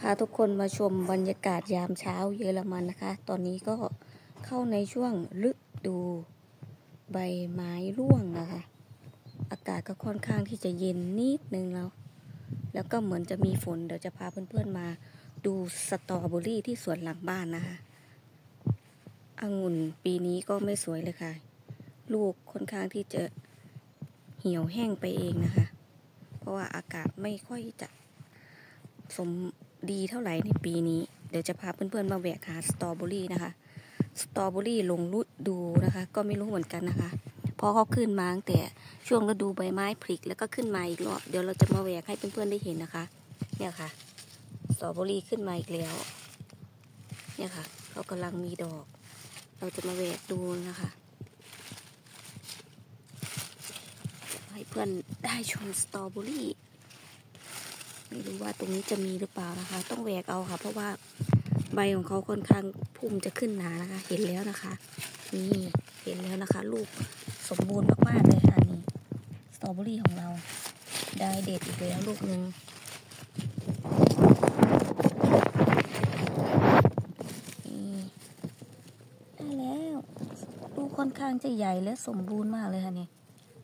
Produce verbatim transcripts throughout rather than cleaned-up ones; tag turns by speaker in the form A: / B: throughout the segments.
A: าทุกคนมาชมบรรยากาศยามเช้าเยอรมันนะคะ ตอนนี้ก็เข้าในช่วงฤดูใบไม้ร่วงนะคะ อากาศก็ค่อนข้างที่จะเย็นนิดนึงแล้ว แล้วก็เหมือนจะมีฝน เดี๋ยวจะพาเพื่อนๆมาดูสตรอเบอรี่ที่สวนหลังบ้านนะคะองุ่นปีนี้ก็ไม่สวยเลยค่ะ ลูกค่อนข้างที่จะเหี่ยวแห้งไปเองนะคะ เพราะว่าอากาศไม่ค่อยจะสมดีเท่าไหร่ในปีนี้ เดี๋ยวจะพาเพื่อนๆมาแหวกหาสตรอเบอรี่นะคะ สตรอเบอรี่ลงฤดูนะคะ ก็ไม่รู้เหมือนกันนะคะเพราะเขาขึ้นมาตั้งแต่ช่วงฤดูใบไม้ผลิแล้วก็ขึ้นมาอีกรอบ เดี๋ยวเราจะมาแหวกให้เพื่อนๆได้เห็นนะคะ เนี่ยค่ะ สตรอเบอรี่ขึ้นมาอีกแล้ว เนี่ยค่ะเขากำลังมีดอก เราจะมาแหวกดูนะคะให้เพื่อนได้ชมสตรอเบอรี่ไม่รู้ว่าตรงนี้จะมีหรือเปล่านะคะ ต้องแหวกเอาค่ะ เพราะว่าใบของเขาค่อนข้างพุ่มจะขึ้นหนานะคะ เห็นแล้วนะคะนี่เห็นแล้วนะคะ ลูกสมบูรณ์มากๆเลยค่ะนี่สตรอเบอรี่ของเราได้เด็ดอีกแล้วลูกหนึ่งนี่ได้แล้วลูกค่อนข้างจะใหญ่และสมบูรณ์มากเลยค่ะนี่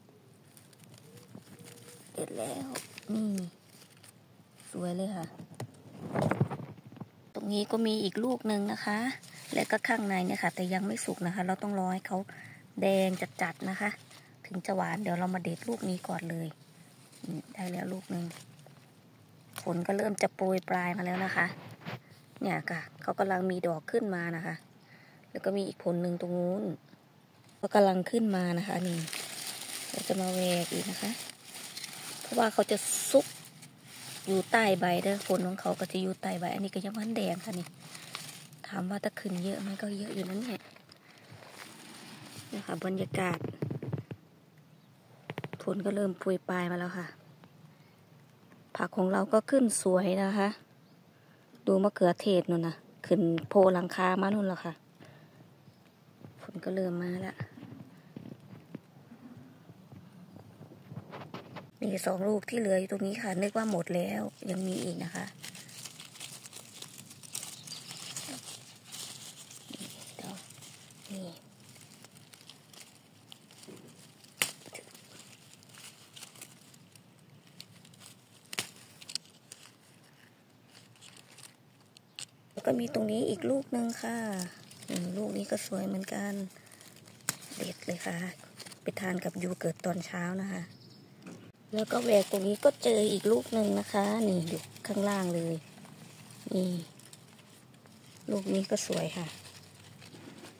A: เด็ดแล้วนี่สวยเลยค่ะตรงนี้ก็มีอีกลูกหนึ่งนะคะ และก็ข้างในเนี่ยค่ะแต่ยังไม่สุกนะคะ เราต้องรอให้เขาแดงจัดๆนะคะ ถึงจะหวานเดี๋ยวเรามาเด็ดลูกนี้ก่อนเลยได้แล้วลูกหนึ่งผลก็เริ่มจะโปรยปลายมาแล้วนะคะเนี่ยค่ะเขากำลังมีดอกขึ้นมานะคะ แล้วก็มีอีกผลหนึ่งตรงนู้นก็กำลังขึ้นมานะคะนี่เราจะมาแหวกอีกนะคะเพราะว่าเขาจะซุกอยู่ใต้ใบเด้อผลของเขาก็จะอยู่ใต้ใบอันนี้ก็ยังมันแดงค่ะนี่ถามว่าถ้าขึ้นเยอะมันก็เยอะอยู่นั่นแหละนะคะบรรยากาศผลก็เริ่มโปรยปลายมาแล้วค่ะผักของเราก็ขึ้นสวยนะคะดูมะเขือเทศนู่นนะขึ้นโพหลังคามานู่นแล้วค่ะผลก็เริ่มมาแล้วมีสองลูกที่เหลืออยู่ตรงนี้ค่ะนึกว่าหมดแล้วยังมีอีกนะคะนี่แล้วก็มีตรงนี้อีกลูกหนึ่งค่ะลูกนี้ก็สวยเหมือนกันเด็ดเลยค่ะไปทานกับยูเกิร์ตตอนเช้านะคะแล้วก็แหวกตรงนี้ก็เจออีกลูกหนึ่งนะคะนี่อยู่ข้างล่างเลยนี่ลูกนี้ก็สวยค่ะ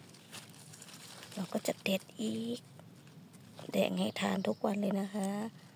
A: เราก็จะเด็ดอีกแดงให้ทานทุกวันเลยนะคะ